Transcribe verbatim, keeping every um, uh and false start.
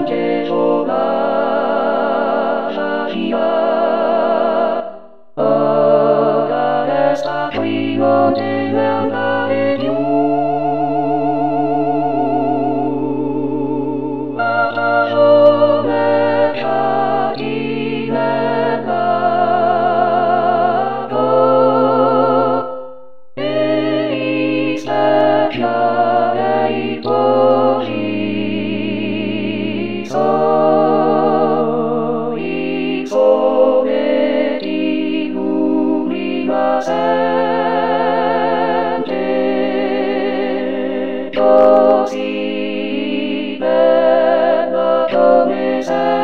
che sola sacia. Ora resta qui onde andare più. Alla sole cadi nell'ago e specchiare così so il sole ti illumina sempre così bella come sei.